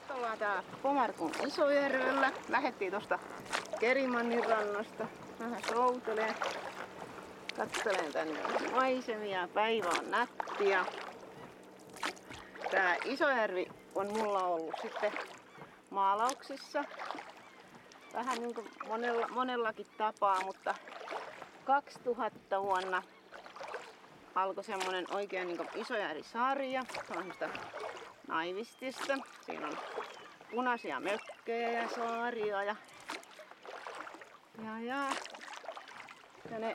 Nyt ollaan täällä Pomarkun Isojärvellä. Lähettiin tosta Kerimannin rannasta. Vähän soutelee. Katselen tänne maisemia. Päivä on nättiä. Tää Isojärvi on mulla ollut sitten maalauksissa. Vähän niin kuin monellakin tapaa, mutta 2000 vuonna alkoi semmonen oikein niin kuin Isojärvi-sarja. Se on semmoista naivistista. Siinä on punaisia mökkejä ja saaria ja ne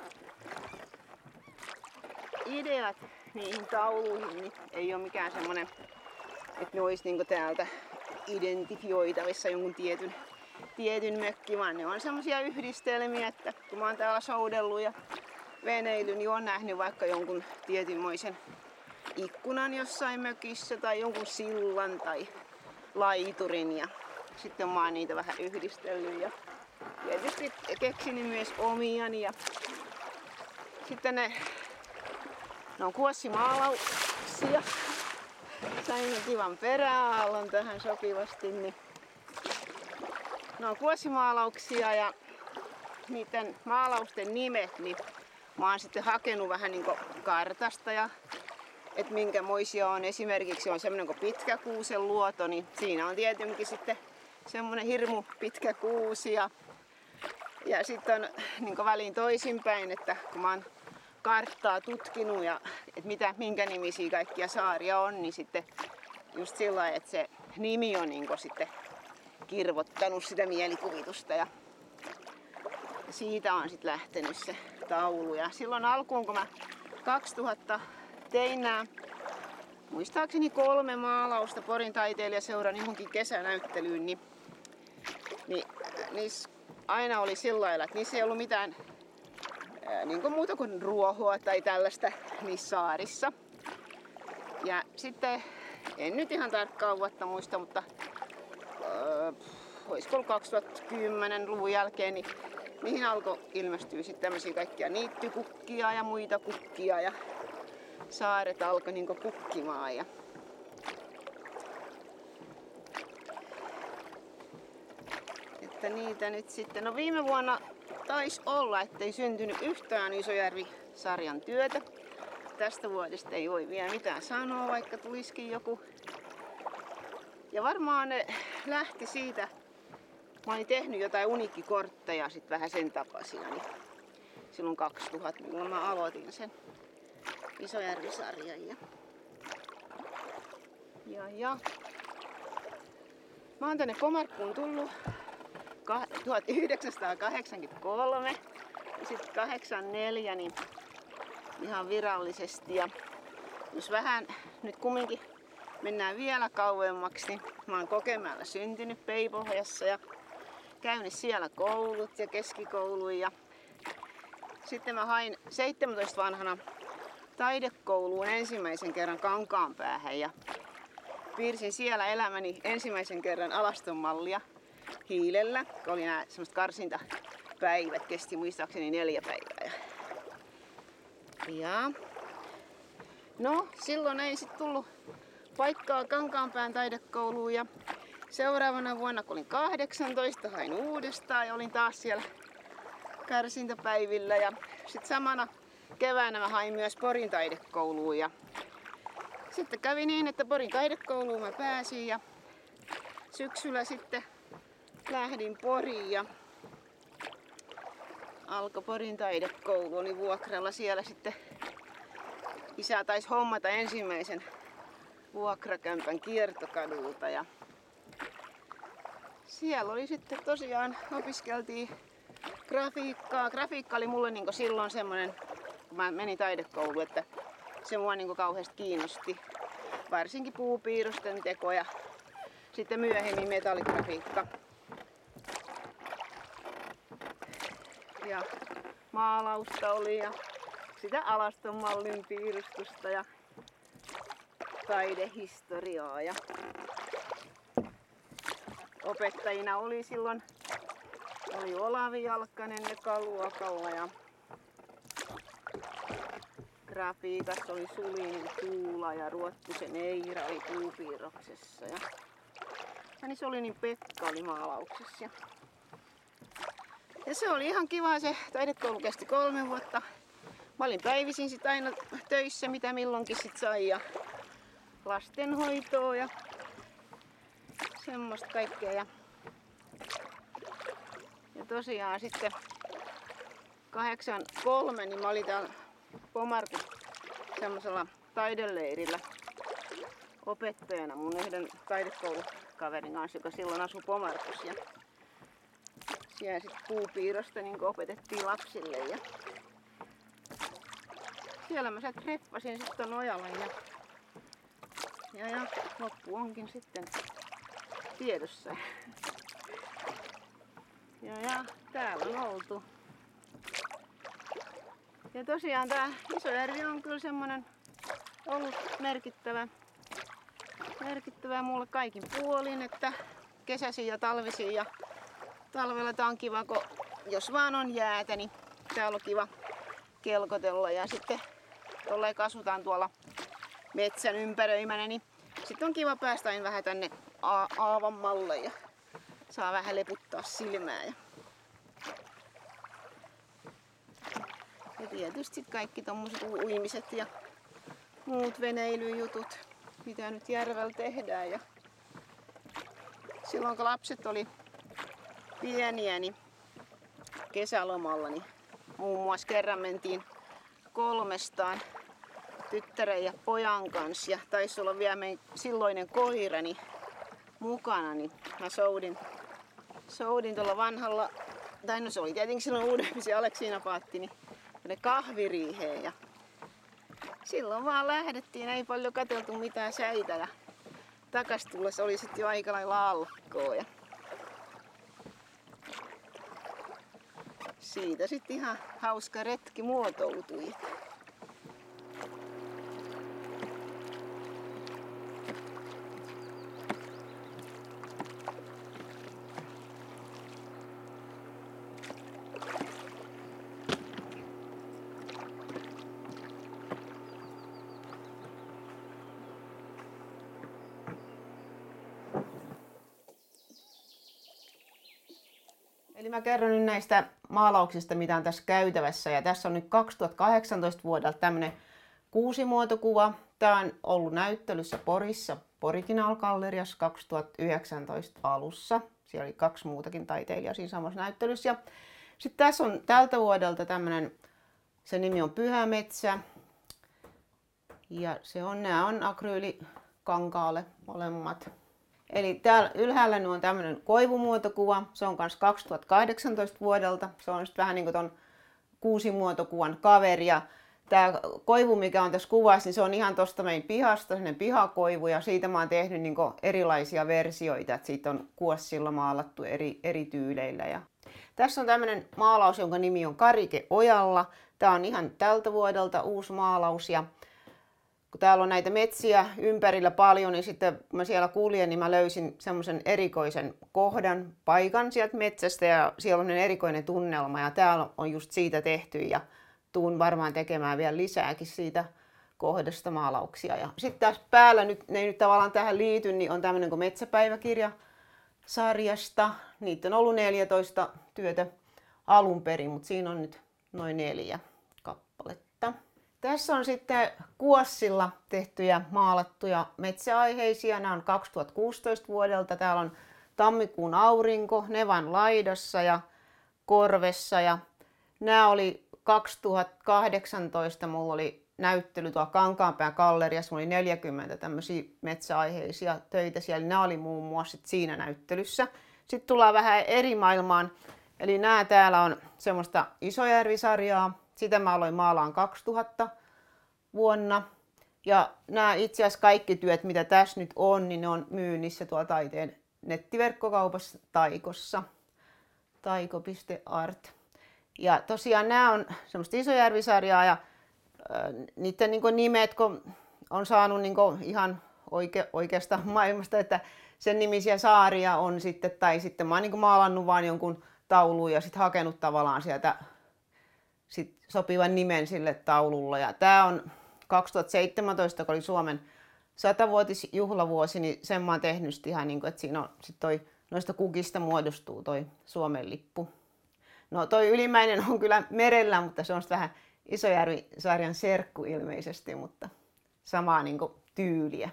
ideat niihin tauluihin niin ei ole mikään semmonen, että ne olisi niinku täältä identifioitavissa jonkun tietyn mökki, vaan ne on semmosia yhdistelmiä, että kun mä oon täällä soudellut ja veneillyt, niin oon nähnyt vaikka jonkun tietynmoisen ikkunan jossain mökissä tai jonkun sillan tai laiturin ja sitten mä oon niitä vähän yhdistellyt ja tietysti keksinyt myös omiani ja sitten ne on kuossimaalauksia. Sain kivan peräaallon tähän sopivasti, niin ne on kuossimaalauksia ja niiden maalausten nimet, niin mä oon sitten hakenut vähän niinku kartasta ja että minkämoisia on. Esimerkiksi on semmonen kuin pitkäkuusen luoto, niin siinä on tietenkin sitten semmonen hirmu pitkä kuusi ja sitten on niin väliin toisinpäin, että kun mä oon karttaa tutkinut ja että minkä nimisiä kaikkia saaria on, niin sitten just sillä lailla, että se nimi on niin sitten kirvottanut sitä mielikuvitusta ja siitä on sitten lähtenyt se taulu. Ja silloin alkuun, kun mä 2000 tein nää, muistaakseni 3 maalausta Porin taiteilijaseuran johonkin kesänäyttelyyn, niin niissä aina oli sillä lailla, että niissä ei ollut mitään niin muuta kuin ruohoa tai tällaista niissä saarissa. Ja sitten, en nyt ihan tarkkaan vuotta muista, mutta olisiko ollut 2010-luvun jälkeen, niin niihin alkoi ilmestyä sitten tämmöisiä kaikkia niittykukkia ja muita kukkia ja saaret alkoi niinku kukkimaan. Ja että niitä nyt sitten, no viime vuonna taisi olla, ettei syntynyt yhtään Isojärvi-sarjan työtä. Tästä vuodesta ei voi vielä mitään sanoa, vaikka tulisikin joku. Ja varmaan ne lähti siitä, mä olin tehnyt jotain uniikkikortteja sit vähän sen tapaisia, niin silloin 2000, milloin mä aloitin sen Isojärvi-sarjan. Ja mä oon tänne Pomarkkuun tullut 1983 ja sitten 84 niin ihan virallisesti. Ja jos vähän nyt kumminkin mennään vielä kauemmaksi, niin mä oon Kokemäellä syntynyt Peipohjassa ja käynyt siellä koulut ja keskikouluun. Ja sitten mä hain 17 vanhana taidekouluun ensimmäisen kerran Kankaanpäähän ja piirsin siellä elämäni ensimmäisen kerran alastonmallia hiilellä, kun oli nämä semmoiset karsintapäivät, kesti muistaakseni 4 päivää. Ja no, silloin ei sitten tullut paikkaa Kankaanpään taidekouluun ja seuraavana vuonna, kun olin 18, hain uudestaan ja olin taas siellä karsintapäivillä ja sitten samana keväänä mä hain myös Porin taidekouluun ja sitten kävi niin, että Porin taidekouluun mä pääsin ja syksyllä sitten lähdin Poriin ja alkoi Porin taidekoulu, oli vuokralla siellä sitten. Isä taisi hommata ensimmäisen vuokrakämpän Kiertokadulta ja siellä oli sitten tosiaan, opiskeltiin grafiikkaa. Grafiikka oli mulle niinku silloin semmonen, kun mä menin taidekouluun, että se mua niinku kauheasti kiinnosti. Varsinkin puupiirrosten teko ja sitten myöhemmin metalligrafiikka. Ja maalausta oli ja sitä alastonmallin piirustusta ja taidehistoriaa. Ja opettajina oli silloin Olavi Jalkkanen ekaluokalla ja grafiikassa oli Sulin Tuula ja Ruottisen Eira oli puupiirroksessa. Ja niin Solinin Pekka oli maalauksessa. Ja se oli ihan kiva, se taidekoulu kesti 3 vuotta. Mä olin päivisin sit aina töissä, mitä milloinkin sit sai, ja lastenhoitoa ja semmoista kaikkea. Ja tosiaan sitten 83 niin mä olin täällä Pomarkun semmosella taideleirillä opettajana mun yhden taidekoulukaverin kanssa, joka silloin asui Pomarkussa. Ja siellä sit puupiirrosta niin opetettiin lapsille. Ja siellä mä treffasin sit ton Ojalan ja loppu onkin sitten tiedossa. Ja täällä on oltu. Ja tosiaan tää Isojärvi on kyllä semmonen ollut merkittävä mulle kaikin puolin, että kesäisin ja talvisin, ja talvella tää on kiva, kun jos vaan on jäätä, niin täällä on kiva kelkotella, ja sitten tolleen asutaan tuolla metsän ympäröimänä, niin sitten on kiva päästä aina vähän tänne aavammalle ja saa vähän leputtaa silmää. Ja tietysti sit kaikki tommoset uimiset ja muut veneilyjutut, mitä nyt järvellä tehdään. Ja silloin kun lapset oli pieniä, niin kesälomalla, niin muun muassa kerran mentiin 3 tyttären ja pojan kanssa, ja taisi olla vielä meidän silloinen koirani mukana, niin mä soudin tuolla vanhalla, tai no se oli tietenkin silloin uudempi se Aleksiina-paatti, niin kahviriiheen, ja silloin vaan lähdettiin, ei paljon katseltu mitään säitä, ja takas tullessa oli sitten jo aika lailla alkkoa, ja siitä sitten ihan hauska retki muotoutui. Eli mä kerron nyt näistä maalauksista, mitä on tässä käytävässä. Ja tässä on nyt 2018 vuodelta tämmönen kuusimuotokuva. Tää on ollut näyttelyssä Porissa Original Galleriassa 2019 alussa. Siellä oli 2 muutakin taiteilijaa siinä samassa näyttelyssä. Ja sitten tässä on tältä vuodelta tämmönen, se nimi on Pyhämetsä. Ja nämä on akryylikankaalle molemmat. Eli täällä ylhäällä on tämmöinen koivumuotokuva, se on myös 2018 vuodelta, se on sitten vähän niin kuin ton kuusimuotokuvan kaveri. Ja tämä koivu, mikä on tässä kuvassa, niin se on ihan tuosta meidän pihasta, sellainen pihakoivu, ja siitä mä oon tehnyt niin kuin erilaisia versioita, että siitä on kuossilla maalattu eri tyyleillä. Ja tässä on tämmöinen maalaus, jonka nimi on Karike Ojalla. Tämä on ihan tältä vuodelta uusi maalaus. Ja kun täällä on näitä metsiä ympärillä paljon, niin sitten kun mä siellä kuljen, niin mä löysin semmoisen erikoisen paikan sieltä metsästä, ja siellä on erikoinen tunnelma, ja täällä on just siitä tehty, ja tuun varmaan tekemään vielä lisääkin siitä kohdasta maalauksia. Ja sitten tässä päällä, ne ei nyt tavallaan tähän liity, niin on tämmöinen kuin Metsäpäiväkirja sarjasta. Niitä on ollut 14 työtä alun perin, mutta siinä on nyt noin 4 kappaletta. Tässä on sitten kuossilla tehtyjä maalattuja metsäaiheisia. Nämä on 2016 vuodelta. Täällä on tammikuun aurinko, Nevan laidassa ja korvessa. Ja nämä oli 2018, mulla oli näyttely tuolla Kankaanpään galleriassa. Mulla oli 40 tämmöisiä metsäaiheisia töitä siellä. Nämä oli muun muassa siinä näyttelyssä. Sitten tullaan vähän eri maailmaan. Eli nämä täällä on semmoista Isojärvi-sarjaa. Sitä mä aloin maalaan 2000 vuonna. Ja nämä itse asiassa kaikki työt, mitä tässä nyt on, niin ne on myynnissä tuolla taiteen nettiverkkokaupassa Taikossa. Taiko.art. Ja tosiaan nämä on semmoista Isojärvi-sarjaa, ja niiden nimet kun on saanut ihan oikeasta maailmasta, että sen nimisiä saaria on sitten, tai sitten mä oon maalannut vaan jonkun tauluun ja sitten hakenut tavallaan sieltä sopivan nimen sille taululla. Ja tää on 2017, kun oli Suomen 100-vuotisjuhlavuosi, niin sen mä oon tehnyt ihan niin kuin, että siinä on sit noista kukista muodostuu toi Suomen lippu. No toi ylimmäinen on kyllä merellä, mutta se on vähän Isojärvi-sarjan serkku ilmeisesti, mutta samaa niin kuin tyyliä.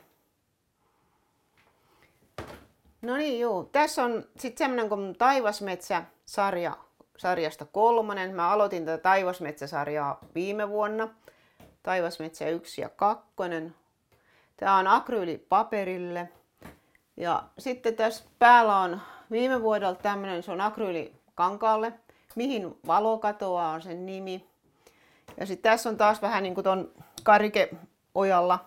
No niin, juu. Tässä on sitten semmoinen kuin Taivasmetsä-sarja sarjasta 3. Mä aloitin tätä Taivasmetsä-sarjaa viime vuonna. Taivasmetsä 1 ja 2. Tää on akryylipaperille. Ja sitten tässä päällä on viime vuodelta tämmönen, se on akryylikankalle. Mihin valo katoaa on sen nimi. Ja sitten tässä on taas vähän niin kuin ton Karike Ojalla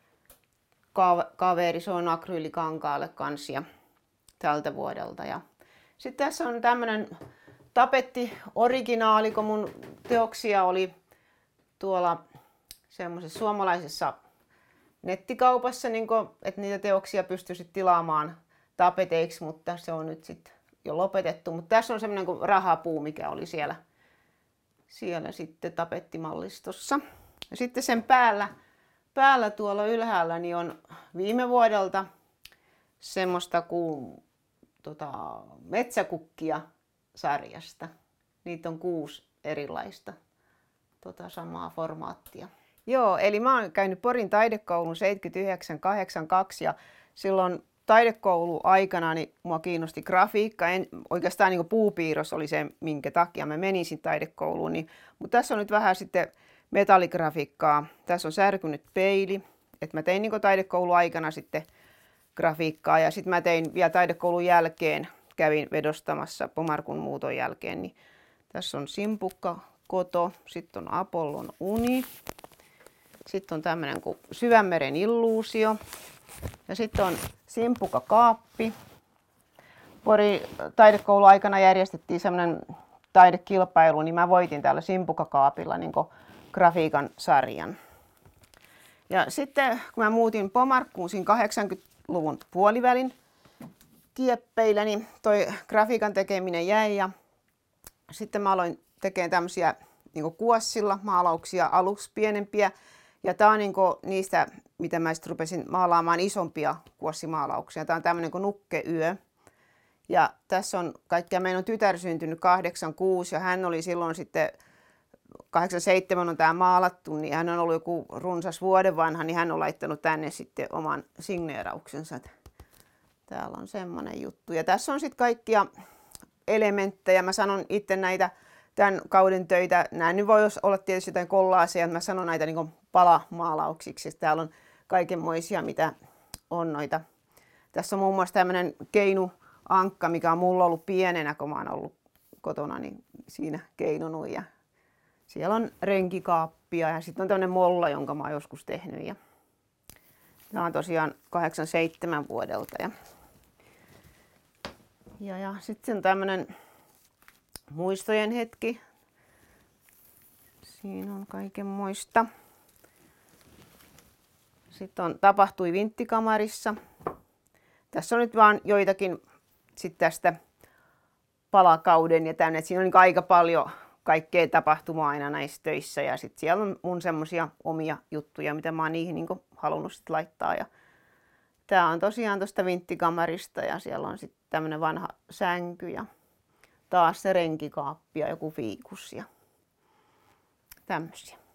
kaveri, se on akryylikaankaalle kanssa tältä vuodelta. Ja sitten tässä on tämmönen tapetti originaali, kun mun teoksia oli tuolla semmoisessa suomalaisessa nettikaupassa, niin kun, että niitä teoksia pystyisit tilaamaan tapeteiksi, mutta se on nyt sitten jo lopetettu. Mutta tässä on semmoinen kuin rahapuu, mikä oli siellä sitten tapettimallistossa. Ja sitten sen päällä tuolla ylhäällä niin on viime vuodelta semmoista kuin metsäkukkia sarjasta. Niitä on 6 erilaista samaa formaattia. Joo, eli mä oon käynyt Porin taidekoulun 79-82 ja silloin taidekouluaikana niin mua kiinnosti grafiikka. Oikeastaan niin puupiirros oli se, minkä takia mä menin sinne taidekouluun. Mutta tässä on nyt vähän sitten metalligrafiikkaa. Tässä on särkynyt peili. Et mä tein niin taidekouluaikana sitten grafiikkaa ja sitten mä tein vielä taidekoulun jälkeen, kävin vedostamassa Pomarkun muuton jälkeen. Niin tässä on simpukka koto, sitten on Apollon uni. Sitten on tämmöinen kuin Syvänmeren illuusio. Ja sitten on simpukakaappi. Porin taidekouluaikana järjestettiin semmoinen taidekilpailu, niin mä voitin täällä simpukakaapilla niin grafiikan sarjan. Ja sitten kun mä muutin Pomarkkuun siinä 80-luvun puolivälin kieppeillä, niin toi grafiikan tekeminen jäi. Ja sitten mä aloin tekemään tämmöisiä niin kuossilla maalauksia, aluksi pienempiä. Ja tää on niistä, mitä mä sitten rupesin maalaamaan isompia kuossimaalauksia. Tää on tämmönen kuin Nukkeyö. Ja tässä on kaikkia, meidän on tytär syntynyt 86 ja hän oli silloin sitten, 87 on tää maalattu, niin hän on ollut joku runsas vuoden vanha, niin hän on laittanut tänne sitten oman signeerauksensa. Täällä on semmonen juttu. Ja tässä on sitten kaikkia elementtejä. Mä sanon itse näitä tämän kauden töitä. Nämä nyt voi olla tietysti jotain kollaaseja, mä sanon näitä niin palamaalauksiksi. Täällä on kaikenmoisia, mitä on noita. Tässä on muun muassa tämmöinen keinuankka, mikä on mulla ollut pienenä, kun mä oon ollut kotona, niin siinä keinunut. Ja siellä on renkikaappia ja sitten on tämmöinen molla, jonka mä oon joskus tehnyt. Ja tämä on tosiaan 87 vuodelta. Ja sitten on tämmöinen muistojen hetki. Siinä on kaikenmoista. Sitten on tapahtui vinttikamarissa. Tässä on nyt vaan joitakin sit tästä palakauden ja tänne. Siinä on aika paljon kaikkea tapahtumaa aina näissä töissä. Ja sitten siellä on mun semmosia omia juttuja, mitä mä oon niihin halunnut sit laittaa. Ja tää on tosiaan tosta vinttikamarista ja siellä on sitten tämmönen vanha sänky ja taas se renkikaappi ja joku fiikus ja tämmösiä.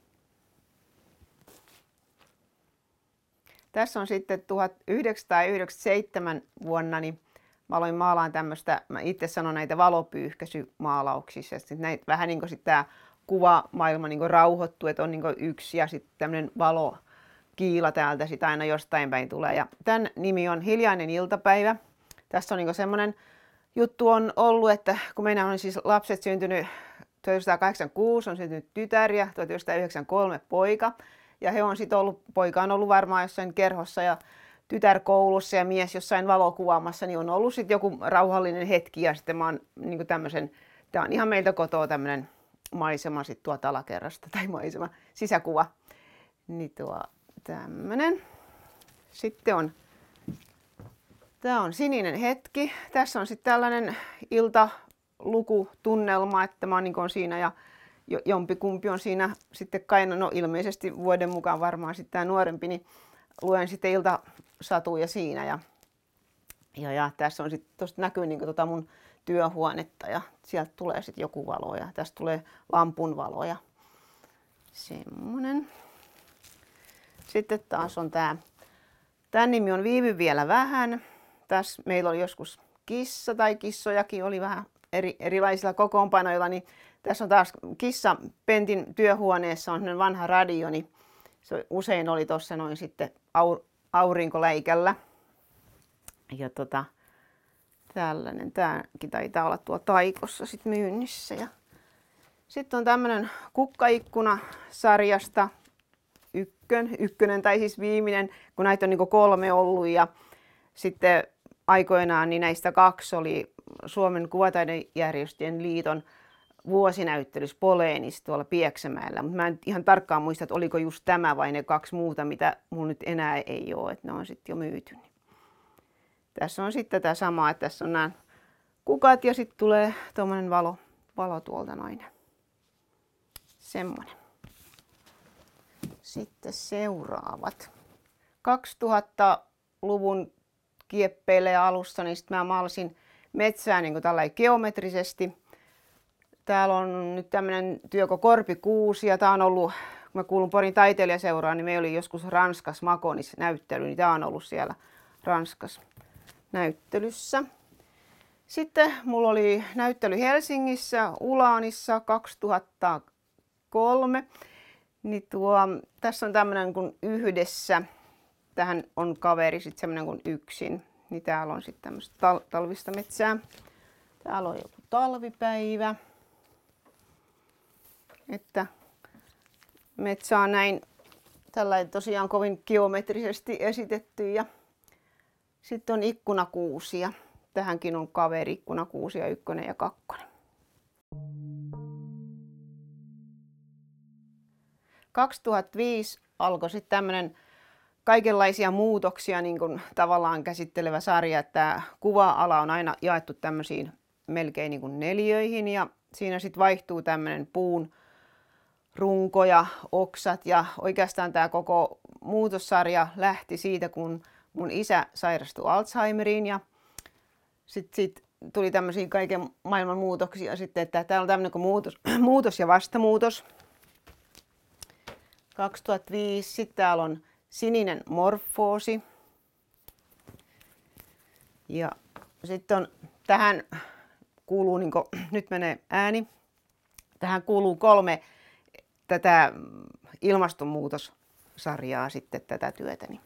Tässä on sitten 1997 vuonna, niin mä aloin maalaan tämmöistä, mä itse sanon näitä valopyyhkäisymaalauksissa. Näitä, vähän niin kuin tää kuvamaailma niin rauhoittuu, että on niin yksi ja sitten tämmöinen valokiila täältä sit aina jostain päin tulee. Ja tämän nimi on Hiljainen iltapäivä. Tässä on niin semmoinen juttu on ollut, että kun meidän on siis lapset syntynyt 1986, on syntynyt tytär ja 1993 poika. Ja he on sitten ollut, poika on ollut varmaan jossain kerhossa ja tytär koulussa ja mies jossain valokuvaamassa, niin on ollut sitten joku rauhallinen hetki ja sitten mä oon niin tämmöisen, tää on ihan meiltä kotoa tämmöinen maisema sitten tuolta alakerrasta tai maisema, sisäkuva. Niin tämmönen. Sitten on, tää on Sininen hetki. Tässä on sitten tällainen iltalukutunnelma, että mä on siinä ja jompikumpi on siinä sitten kai, no ilmeisesti vuoden mukaan varmaan sitten tämä nuorempi, niin luen sitten iltasatuja siinä. Ja tässä on sitten, tuosta näkyy niin mun työhuonetta ja sieltä tulee sitten joku valo ja tästä tulee lampun valo ja semmonen. Sitten taas on tämän nimi on Viivy vielä vähän. Tässä meillä oli joskus kissa tai kissojakin oli vähän erilaisilla kokoonpanoilla, niin tässä on taas kissa Pentin työhuoneessa on vanha radio, niin se usein oli tuossa noin sitten aurinkoläikällä. Ja tällainen, tämäkin taitaa olla tuo Taikossa sit myynnissä. Ja sitten on tämmönen kukkaikkuna sarjasta ykkönen tai siis viimeinen, kun näitä on niinku 3 ollut ja sitten aikoinaan niin näistä 2 oli Suomen kuvataidejärjestöjen liiton vuosinäyttelys Poleenissa tuolla Pieksämäellä, mutta mä en ihan tarkkaan muista, että oliko just tämä vai ne 2 muuta, mitä mun nyt enää ei ole, että ne on sitten jo myyty. Tässä on sitten tätä samaa, että tässä on nämä kukat ja sitten tulee tuommoinen valo tuolta noin. Semmoinen. Sitten seuraavat. 2000-luvun kieppeillä ja alussa, niin sitten mä maalasin metsää niin kuin tällainen geometrisesti. Täällä on nyt tämmöinen työko korpikuusi ja tää on ollut, kun mä kuulun Porin taiteilijaseuraan, niin meillä oli joskus Ranskas Makonis näyttely, niin tää on ollut siellä Ranskas näyttelyssä. Sitten mulla oli näyttely Helsingissä, Ulaanissa 2003. Niin tässä on tämmönen kuin yhdessä. Tähän on kaveri sitten semmonen kuin yksin. Niin täällä on sitten tämmöistä talvista metsää. Täällä on joku talvipäivä. Että metsä on näin tällainen tosiaan kovin geometrisesti esitetty. Ja sitten on ikkunakuusia. Tähänkin on kaveri ikkunakuusia 1 ja 2. – 2005 alkoi sitten tämmöinen kaikenlaisia muutoksia niin kuin tavallaan käsittelevä sarja, että kuva-ala on aina jaettu tämmöisiin melkein niin kuin neliöihin ja siinä sitten vaihtuu tämmöinen puun runko ja oksat ja oikeastaan tämä koko muutossarja lähti siitä, kun mun isä sairastui Alzheimeriin ja sitten tuli tämmöisiä kaiken maailman muutoksia sitten, että täällä on tämmöinen kuin muutos ja vastamuutos. 2005, sitten täällä on sininen morfoosi. Ja sitten on, tähän kuuluu, niin kuin, nyt menee ääni, tähän kuuluu 3 tätä ilmastonmuutossarjaa sitten tätä työtäni.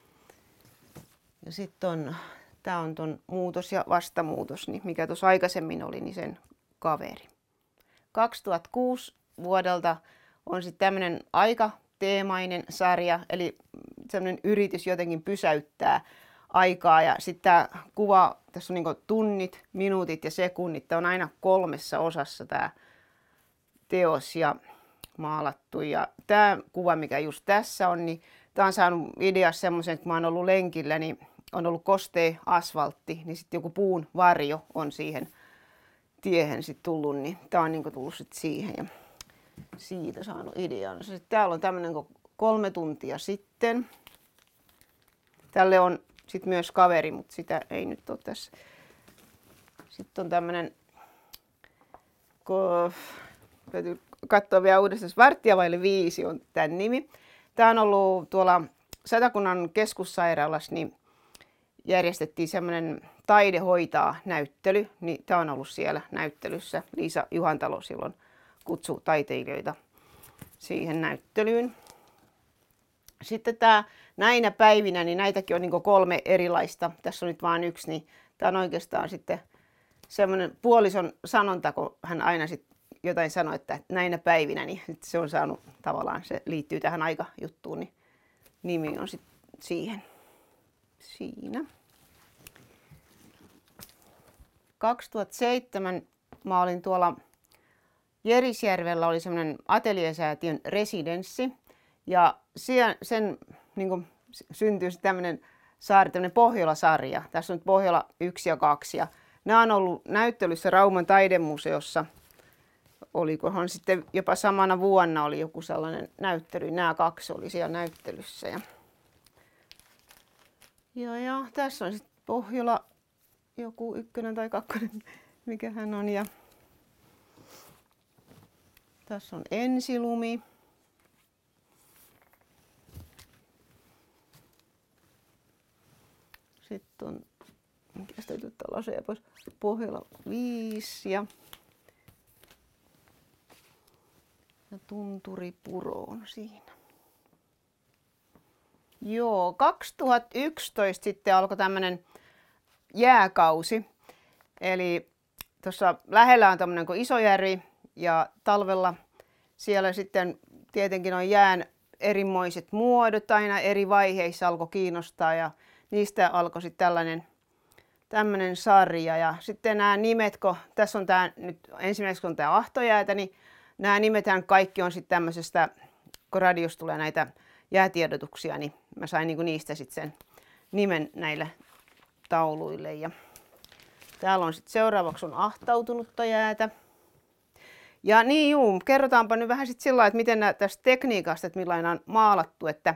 Ja sitten on, tää on ton muutos ja vastamuutos, niin mikä tuossa aikaisemmin oli, niin sen kaveri. 2006 vuodelta on sitten tämmöinen aikateemainen sarja, eli semmoinen yritys jotenkin pysäyttää aikaa. Ja sitten tämä kuva, tässä on niinku tunnit, minuutit ja sekunnit, tämä on aina 3 osassa tämä teos ja maalattu. Ja tämä kuva, mikä just tässä on, niin tämä on saanut ideassa semmoisen, että kun mä oon ollut lenkillä, niin on ollut kostea asfaltti, niin sitten joku puun varjo on siihen tiehen sitten tullut, niin tämä on niinku tullut sitten siihen. Ja siitä saanut idean. Sitten täällä on tämmöinen 3 tuntia sitten. Tälle on sitten myös kaveri, mutta sitä ei nyt ole tässä. Sitten on tämmöinen, täytyy katsoa vielä uudestaan, 4:45 on tämän nimi. Tämä on ollut tuolla Satakunnan keskussairaalassa, niin järjestettiin semmoinen Taide hoitaa -näyttely, niin tämä on ollut siellä näyttelyssä. Liisa Juhantalo silloin kutsui taiteilijoita siihen näyttelyyn. Sitten tämä näinä päivinä, niin näitäkin on niin 3 erilaista. Tässä on nyt vain 1, niin tämä on oikeastaan sitten semmoinen puolison sanonta, kun hän aina sitten jotain sanoi, että näinä päivinä, niin se on saanut tavallaan, se liittyy tähän aikajuttuun, niin nimi on sitten siihen. Siinä. 2007 mä olin tuolla Jerisjärvellä, oli semmoinen Atelier-säätiön residenssi ja sen niin kuin syntyi tämmöinen Pohjola-sarja. Tässä on nyt Pohjola 1 ja 2 ja nämä on ollut näyttelyssä Rauman taidemuseossa. Olikohan sitten jopa samana vuonna oli joku sellainen näyttely. Nämä 2 oli siellä näyttelyssä. Ja Ja tässä on sitten Pohjola joku 1 tai 2, mikä hän on. Ja tässä on ensilumi. Sitten on, mikäs täytyy ottaa laseja pois, Pohjola 5 ja Tunturipuro on siinä. Joo, 2011 sitten alkoi tämmönen jääkausi. Eli tuossa lähellä on tämmönen kuin Isojärvi ja talvella siellä sitten tietenkin on jään erimoiset muodot aina eri vaiheissa alkoi kiinnostaa ja niistä alkoi sitten tämmönen sarja. Ja sitten nämä nimet, kun tässä on tää nyt ensimmäiseksi on tää Ahtojäätä, niin nämä nimethän kaikki on sitten tämmöisestä, kun radiosta tulee näitä jäätiedotuksia, niin mä sain niinku niistä sitten sen nimen näille tauluille. Ja täällä on sitten seuraavaksi on ahtautunutta jäätä. Ja niin juu, kerrotaanpa nyt vähän sitten sillä, että miten tästä tekniikasta, että millainen on maalattu, että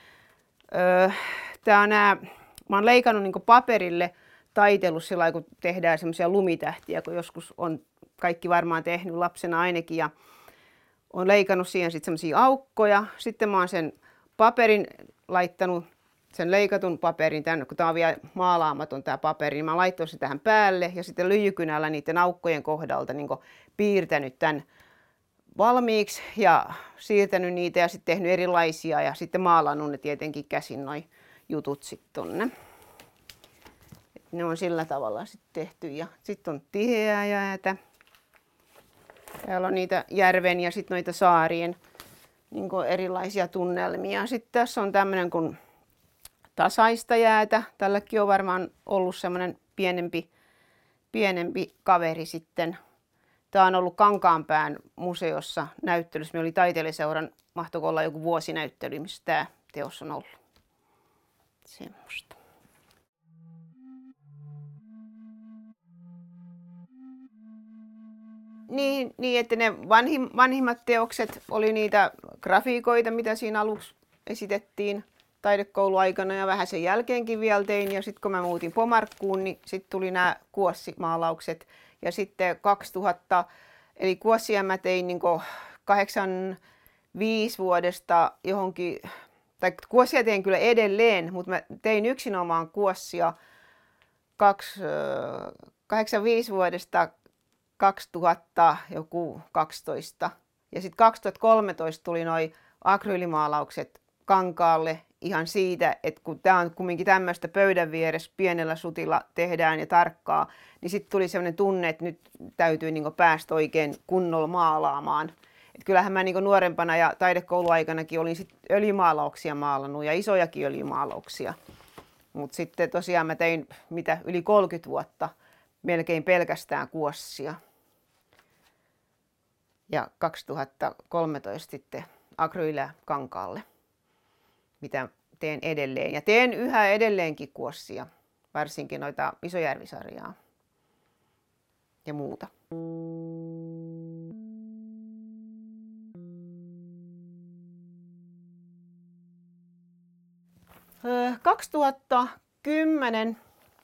mä oon leikannut niinku paperille taitellut sillä kun tehdään semmoisia lumitähtiä, kun joskus on kaikki varmaan tehnyt lapsena ainakin, ja on leikannut siihen sitten semmoisia aukkoja. Sitten mä oon sen paperin laittanut, sen leikatun paperin tänne, kun tää on vielä maalaamaton tää paperi, niin mä laittanut sen tähän päälle ja sitten lyijykynällä niiden aukkojen kohdalta niin piirtänyt tän valmiiksi ja siirtänyt niitä ja sitten tehnyt erilaisia ja sitten maalannut ne tietenkin käsin noi jutut sitten tonne. Ne on sillä tavalla sitten tehty ja sitten on tiheää jäätä. Täällä on niitä järven ja sitten noita saarien niin erilaisia tunnelmia. Sitten tässä on tämmöinen kuin tasaista jäätä. Tälläkin on varmaan ollut semmoinen pienempi kaveri sitten. Tämä on ollut Kankaanpään museossa näyttelyssä. Me oli taiteilijaseuran, mahtoiko olla joku vuosinäyttely, missä tämä teos on ollut. Semmosta. Niin, että ne vanhimmat teokset oli niitä grafiikoita, mitä siinä aluksi esitettiin taidekouluaikana ja vähän sen jälkeenkin vielä tein. Ja sitten kun mä muutin Pomarkkuun, niin sitten tuli nämä kuossimaalaukset. Ja sitten 2000, eli kuossia mä tein niin 85 vuodesta johonkin, tai kuossia tein kyllä edelleen, mutta mä tein yksinomaan kuossia 85 vuodesta 2012 ja sitten 2013 tuli noi akryylimaalaukset kankaalle ihan siitä, että kun tämä on kumminkin tämmöistä pöydän vieressä pienellä sutilla tehdään ja tarkkaa, niin sitten tuli sellainen tunne, että nyt täytyy niinku päästä oikein kunnolla maalaamaan. Et kyllähän mä niinku nuorempana ja taidekouluaikanakin olin sit öljymaalauksia maalannut ja isojakin öljymaalauksia. Mutta sitten tosiaan mä tein yli 30 vuotta melkein pelkästään kuossia. Ja 2013 sitten akryyliä kankaalle, mitä teen edelleen. Ja teen yhä edelleenkin kuossia, varsinkin noita Isojärvi-sarjaa ja muuta. 2010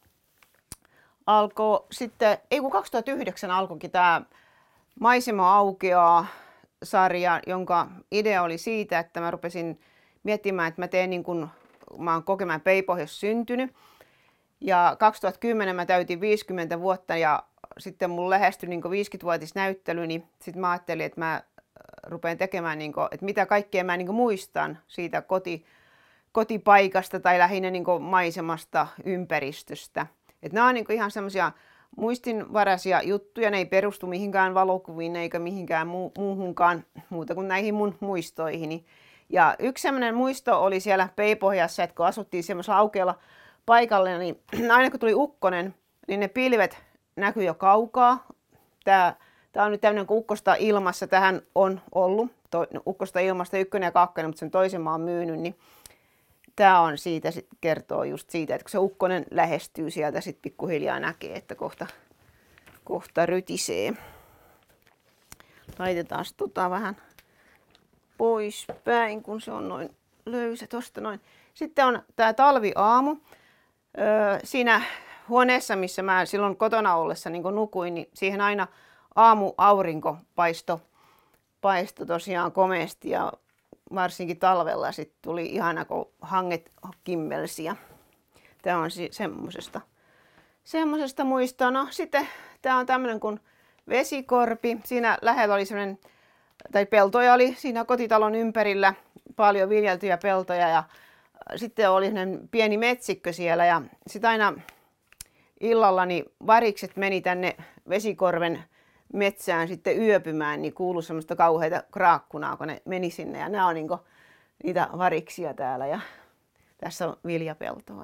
alkoi sitten, 2009 alkoikin tämä Maisema aukeaa -sarja, jonka idea oli siitä, että mä rupesin miettimään, että mä teen niin kuin mä oon Kokemäen Peipohjassa syntynyt. Ja 2010 mä täytin 50 vuotta ja sitten mun lähestyi niin 50-vuotisnäyttely, niin sitten mä ajattelin, että mä rupean tekemään, niin kuin, että mitä kaikkea mä niin muistan siitä kotipaikasta tai lähinnä niin maisemasta, ympäristöstä. Että nämä on niin ihan semmoisia muistinvaraisia juttuja, ne ei perustu mihinkään valokuviin eikä mihinkään muuhunkaan muuta kuin näihin mun muistoihini. Ja yksi semmoinen muisto oli siellä Peipohjassa, että kun asuttiin semmoisella aukealla paikalla, niin aina kun tuli ukkonen, niin ne pilvet näkyi jo kaukaa. Tää on nyt tämmöinen kuin Ukkosta ilmassa, tähän on ollut Ukkosta ilmasta 1 ja 2, mutta sen toisen mä oon myynyt, niin tämä on siitä, kertoo just siitä, että kun se ukkonen lähestyy sieltä, sitten pikkuhiljaa näkee, että kohta rytisee. Laitetaan vähän pois päin, kun se on noin löysä tosta noin. Sitten on tämä talviaamu. siinä huoneessa, missä mä silloin kotona ollessa niin nukuin, niin siihen aina aamuaurinko paistoi tosiaan komeasti ja varsinkin talvella sit tuli ihana, kun hanget kimmelsi. Tämä on semmosesta muistoa. No sitten tämä on tämmöinen kuin vesikorpi. Siinä lähellä oli semmoinen, tai peltoja oli siinä kotitalon ympärillä, paljon viljeltyjä peltoja ja sitten oli pieni metsikkö siellä ja sitten aina illalla niin varikset meni tänne vesikorven metsään sitten yöpymään, niin kuului semmoista kauheita kraakkunaa, kun ne meni sinne ja nämä on niinku niitä variksia täällä ja tässä on viljapeltoa.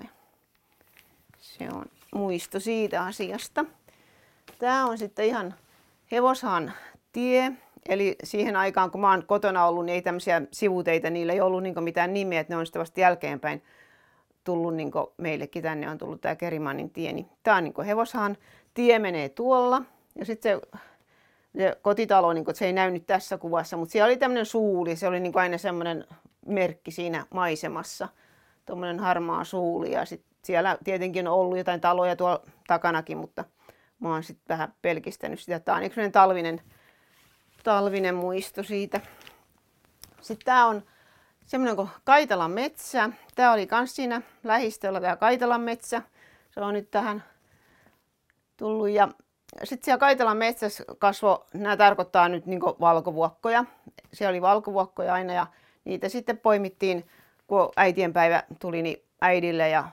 Se on muisto siitä asiasta. Tämä on sitten ihan Hevoshan tie. Eli siihen aikaan, kun mä oon kotona ollut, niin ei tämmöisiä sivuteitä, niillä ei ollut niin mitään nimeä, että ne on sitten vasta jälkeenpäin tullut niin meillekin. Tänne on tullut tämä Kerimannin tie. Niin tämä on niin Hevoshan tie menee tuolla. Ja sitten se kotitalo, niin se ei näy nyt tässä kuvassa, mutta siellä oli tämmöinen suuli. Se oli niin aina semmoinen merkki siinä maisemassa. Tuommoinen harmaa suuli. Ja sitten siellä tietenkin on ollut jotain taloja tuolla takanakin, mutta mä oon sitten vähän pelkistänyt sitä. Tämä on yksi talvinen muisto siitä. Sitten tämä on semmoinen kuin Kaitalan metsä. Tämä oli myös siinä lähistöllä tämä Kaitalan metsä. Se on nyt tähän tullut. Ja sitten siellä Kaitalan metsässä kasvoi, nämä tarkoittaa nyt niin valkovuokkoja. Siellä oli valkovuokkoja aina ja niitä sitten poimittiin, kun äitienpäivä tuli, niin äidille ja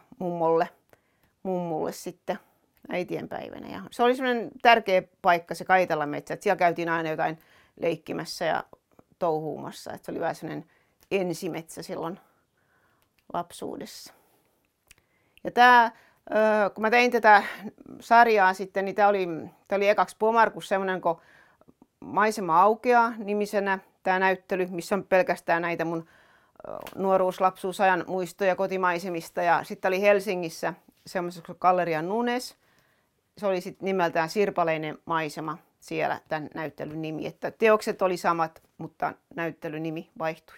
mummulle sitten äitienpäivänä. Ja se oli semmoinen tärkeä paikka se Kaitalan metsä, että siellä käytiin aina jotain leikkimässä ja touhuumassa. Että se oli vähän semmoinen ensimetsä silloin lapsuudessa. Ja tämä, kun mä tein tätä sarjaa sitten, niin tämä oli ekaksi Pomarkus semmoinen kuin Maisema aukeaa -nimisenä tämä näyttely, missä on pelkästään näitä mun nuoruus-lapsuusajan muistoja kotimaisemista. Ja sitten oli Helsingissä semmoisessa kuin Galleria Nunes. Se oli sitten nimeltään Sirpaleinen maisema siellä tämän näyttelyn nimi. Että teokset oli samat, mutta näyttelynimi vaihtui.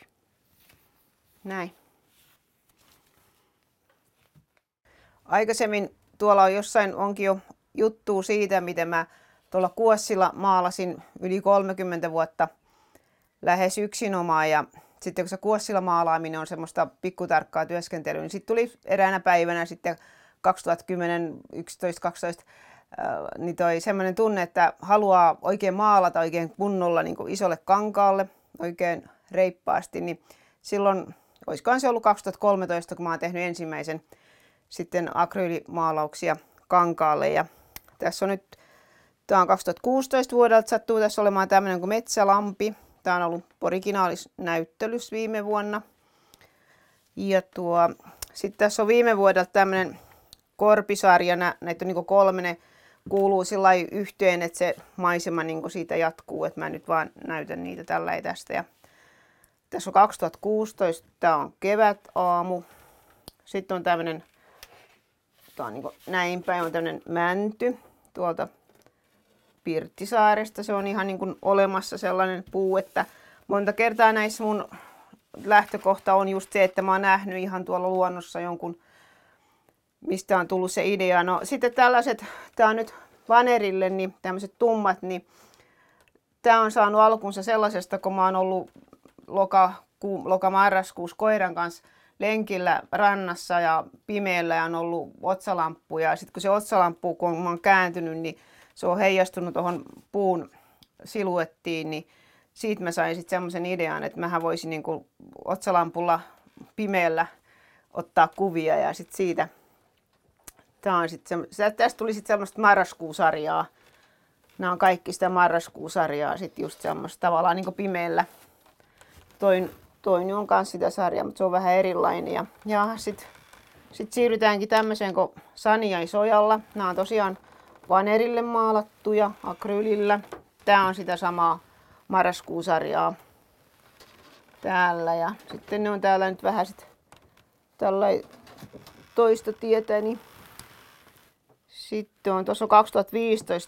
Näin. Aikaisemmin tuolla on jossain onkin jo juttua siitä, miten mä tuolla Kuossilla maalasin yli 30 vuotta lähes yksinomaan. Ja sitten kun se Kuossilla maalaaminen on semmoista pikkutarkkaa työskentelyä, niin sitten tuli eräänä päivänä sitten 2010, 11, 12, niin toi semmoinen tunne, että haluaa oikein maalata oikein kunnolla niin kuin isolle kankaalle, oikein reippaasti, niin silloin, olisikohan se ollut 2013, kun mä oon tehnyt ensimmäisen sitten akryylimaalauksia kankaalle. Ja tässä on nyt, tää on 2016 vuodelta, sattuu tässä olemaan tämmöinen kuin Metsälampi. Tää on ollut originaalisnäyttelys viime vuonna. Ja sitten tässä on viime vuodelta tämmöinen korpisarja, näitä on niin 3, ne kuuluu sillä lailla yhteen, että se maisema niin siitä jatkuu, että mä nyt vaan näytän niitä tällä tästä. Ja tässä on 2016, tää on kevätaamu. Sitten on tämmöinen, tää on niin näin päin, on tämmöinen mänty tuolta Pirttisaaresta. Se on ihan niin kuin olemassa sellainen puu, että monta kertaa näissä mun lähtökohta on just se, että mä oon nähnyt ihan tuolla luonnossa jonkun, mistä on tullut se idea. No sitten tällaiset, tää on nyt vanerille, niin tämmöiset tummat, niin tää on saanut alkunsa sellaisesta, kun mä oon ollut loka-marraskuussa koiran kanssa lenkillä rannassa ja pimeällä ja on ollut otsalamppu. Ja sitten kun se otsalamppu, kun mä oon kääntynyt, niin se on heijastunut tuohon puun siluettiin, niin siitä mä sain sitten semmoisen idean, että mähän voisin niinku otsalampulla pimeällä ottaa kuvia ja sitten siitä, tästä tuli sitten semmoista marraskuusarjaa. Nämä on kaikki sitä marraskuusarjaa, sitten just semmoista tavallaan niinku pimeällä. Toinen on myös sitä sarjaa, mutta se on vähän erilainen. Ja sitten siirrytäänkin tämmöiseen kuin Saniaisojalla. Nämä on tosiaan vanerille maalattuja akryylillä. Tämä on sitä samaa marraskuusarjaa täällä. Ja sitten ne on täällä nyt vähän sit tällainen toista tietä. Niin sitten on tuossa 2015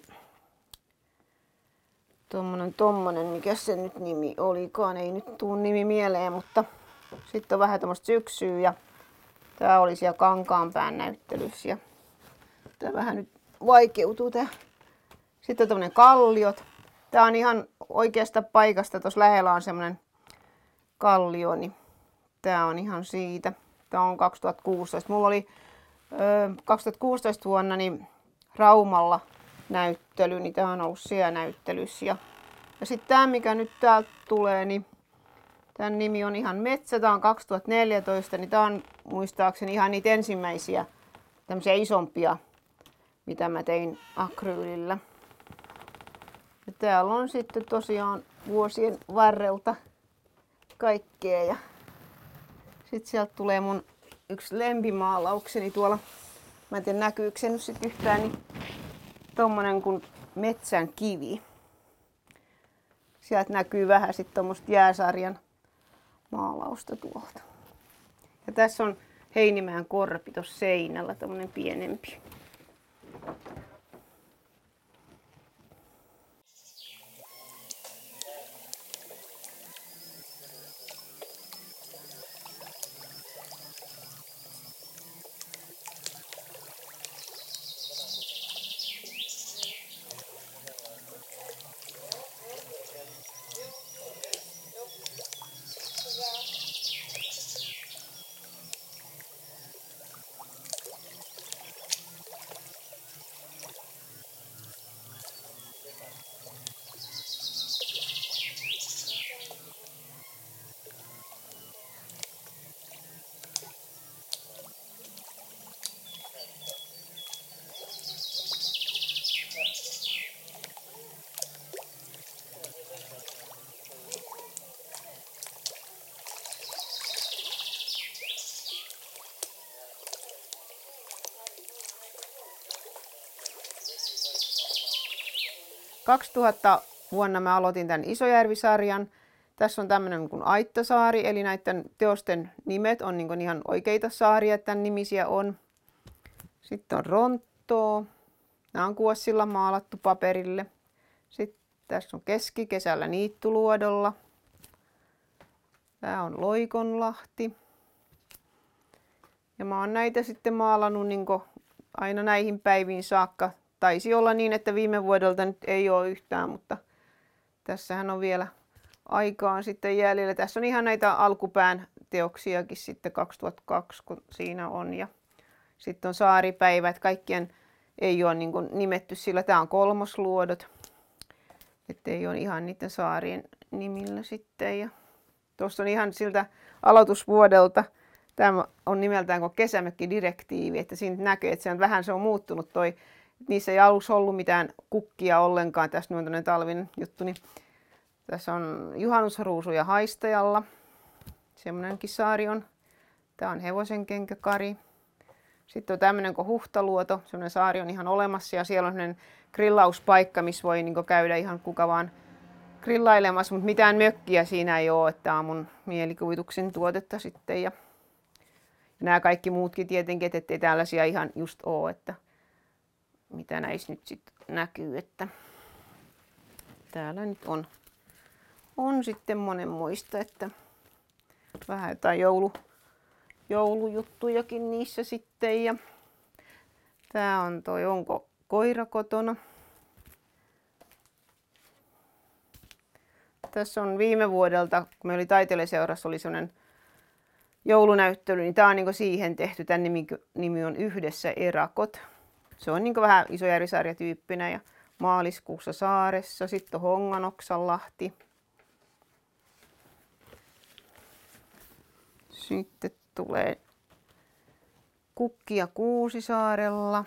tommonen, mikä se nyt nimi olikaan, ei nyt tuu nimi mieleen, mutta sitten on vähän tämmöistä syksyä ja Tää oli siellä Kankaanpään näyttelyssä ja tää vähän nyt vaikeutuu tää. Sitten on tämmönen kalliot. Tää on ihan oikeasta paikasta, tuossa lähellä on semmonen kallio, niin tää on ihan siitä. Tää on 2016. Mulla oli 2016 vuonna niin Raumalla näyttely, niin tää on ollut siellä näyttelyssä. Ja sitten tää mikä nyt täältä tulee, niin tän nimi on ihan Metsä, tää on 2014, niin tää on muistaakseni ihan niitä ensimmäisiä tämmöisiä isompia, mitä mä tein akryylillä. Ja täällä on sitten tosiaan vuosien varrelta kaikkea ja sitten sieltä tulee mun yksi lempimaalaukseni tuolla, mä en tiedä näkyykö se nyt sit yhtään, niin tommonen kuin Metsän kivi. Sieltä näkyy vähän sitten tommoista jääsarjan maalausta tuolta. Ja tässä on Heinimäen korpi tuossa seinällä, tommonen pienempi. Vuonna mä aloitin tämän Isojärvi-sarjan. Tässä on tämmöinen kuin Aittasaari, eli näiden teosten nimet on niin ihan oikeita saaria, tämän nimisiä on. Sitten on Ronttoo. Nämä on kuossilla maalattu paperille. Sitten tässä on Keskikesällä Niittuluodolla. Tämä on Loikonlahti. Ja mä oon näitä sitten maalannut niin aina näihin päiviin saakka. Taisi olla niin, että viime vuodelta nyt ei ole yhtään, mutta tässähän on vielä aikaa sitten jäljellä. Tässä on ihan näitä alkupään teoksiakin sitten 2002, kun siinä on. Ja sitten on saaripäivät. Kaikkien ei ole niin kuin nimetty sillä. Tämä on Kolmosluodot. Että ei ole ihan niiden saarien nimillä sitten. Ja tuossa on ihan siltä aloitusvuodelta. Tämä on nimeltään kuin kesämökkidirektiivi. Että siinä näkee, että se on muuttunut toi. Niissä ei aluksi ollut mitään kukkia ollenkaan. Tässä on tämmöinen talvinen juttu. Niin tässä on juhannusruusuja Haistajalla. Semmoinenkin saari on. Tämä on Hevosenkenkäkari. Sitten on tämmöinen kuin Huhtaluoto. Semmoinen saari on ihan olemassa ja siellä on semmoinen grillauspaikka, missä voi niin käydä ihan kuka vaan grillailemassa. Mutta mitään mökkiä siinä ei ole. Tämä on mun mielikuvituksen tuotetta sitten. Ja nämä kaikki muutkin tietenkin, ettei tällaisia ihan just ole. Että mitä näissä nyt sitten näkyy, että täällä nyt on sitten monenmoista, että vähän jotain joulujuttujakin niissä sitten. Ja tää on toi Onko koira kotona. Tässä on viime vuodelta, kun me oli taiteilijaseurassa, oli sellainen joulunäyttely, niin tää on niinku siihen tehty. Tän nimi on Yhdessä erakot. Se on niinku vähän Isojärvi-sarjatyyppinen ja Maaliskuussa saaressa, sitten Honganoksanlahti. Sitten tulee Kukkia Kuusisaarella.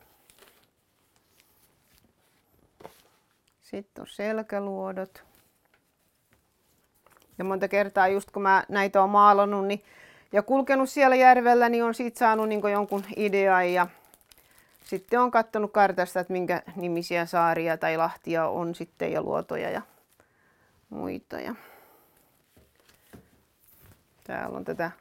Sitten on Selkäluodot. Ja monta kertaa just kun mä näitä oon maalannut ja kulkenut siellä järvellä, niin on siitä saanut niinku jonkun idean ja sitten on katsonut kartasta, että minkä nimisiä saaria tai lahtia on sitten ja luotoja ja muita. Ja täällä on tätä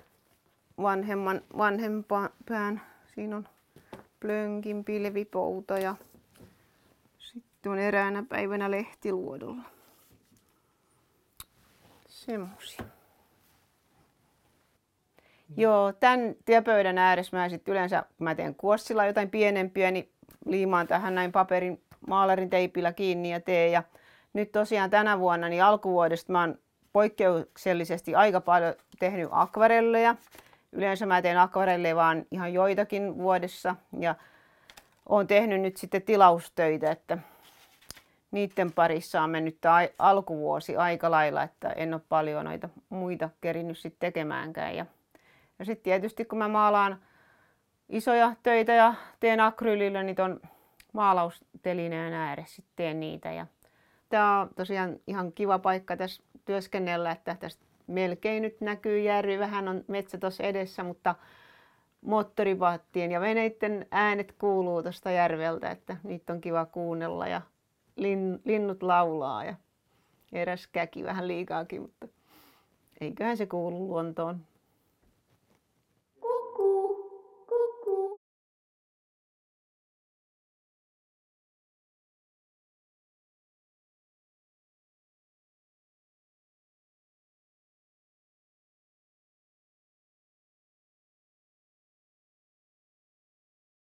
vanhempään. Siinä on Plönkin pilvipouta ja sitten on eräänä päivänä Lehtiluodolla. Semmosia. Joo, tämän työpöydän ääressä mä sitten yleensä, kun mä teen kuossilla jotain pienempiä, niin liimaan tähän näin paperin maalarin teipillä kiinni ja teen. Ja nyt tosiaan tänä vuonna, niin alkuvuodesta mä oon poikkeuksellisesti aika paljon tehnyt akvarelleja. Yleensä mä teen akvarelleja vaan ihan joitakin vuodessa ja oon tehnyt nyt sitten tilaustöitä, että niiden parissa on mennyt alkuvuosi aika lailla, että en ole paljon noita muita kerinyt sitten tekemäänkään. Ja sitten tietysti kun mä maalaan isoja töitä ja teen akryylillä, niin ton maalaustelineen ääressä sitten teen niitä. Ja tää on tosiaan ihan kiva paikka tässä työskennellä, että tästä melkein nyt näkyy järvi, vähän on metsä tuossa edessä, mutta moottoripaattien ja veneiden äänet kuuluu tuosta järveltä, että niitä on kiva kuunnella ja linnut laulaa ja eräs käki vähän liikaakin, mutta eiköhän se kuulu luontoon.